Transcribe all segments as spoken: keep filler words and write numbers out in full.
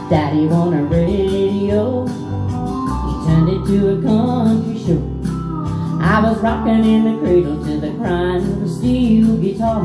Daddy on a radio, he turned it to a country show. I was rocking in the cradle to the crying of a steel guitar.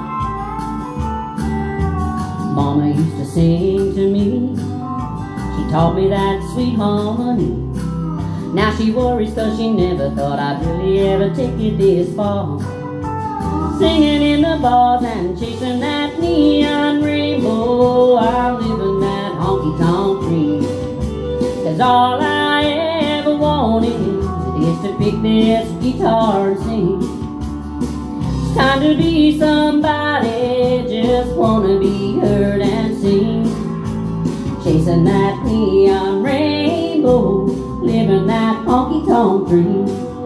Mama used to sing to me, she taught me that sweet harmony. Now she worries cause she never thought I'd really ever take it this far. Singing in the bars and chasing that neon rainbow, I'm living that honky-tonk dream. Cause all I ever wanted is to pick this guitar and sing. It's time to be somebody, just wanna be heard and sing. Chasing that neon rainbow, living that honky-tonk dream.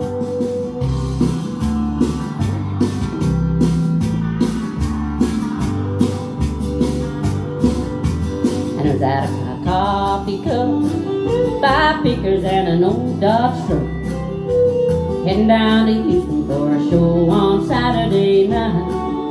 And there's out a coffee cup, five pickers and an old Dodge truck, heading down to Houston for a show on Saturday night.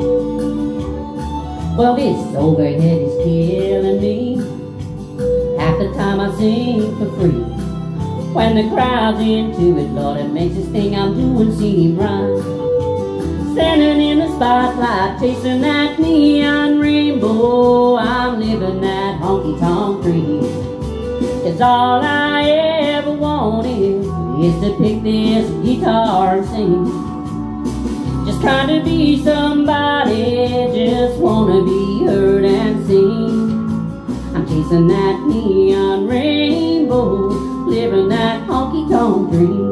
Well, this overhead is killing me. Half the time I sing for free. When the crowd's into it, Lord, it makes this thing I'm doing seem right. Standing in the spotlight, chasing that neon rainbow, I'm living that honky-tonk dream. Cause all I ever wanted is to pick this guitar and sing. Just trying to be somebody, just wanna be heard and sing. I'm chasing that neon rainbow, living that honky-tonk dream.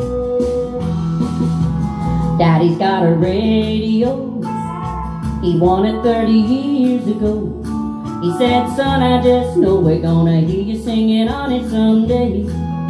Daddy's got a radio, he won it thirty years ago. He said, son, I just know we're gonna hear you singing on it someday.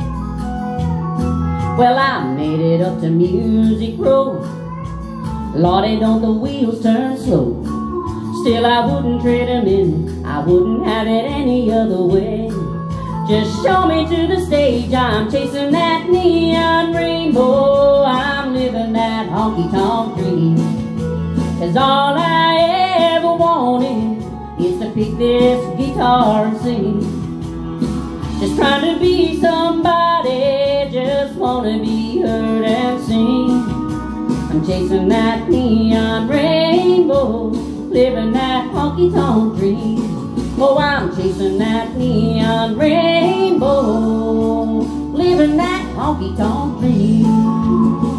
Well, I made it up to Music Row. Lordy, don't the wheels turn slow. Still I wouldn't trade them in, I wouldn't have it any other way. Just show me to the stage, I'm chasing that neon rainbow, I'm living that honky-tonk dream. Cause all I ever wanted is to pick this guitar and sing. Just trying to be somebody, just wanna be heard and sing. I'm chasing that neon rainbow, living that honky-tonk dream. Oh, I'm chasing that neon rainbow, living that honky-tonk dream.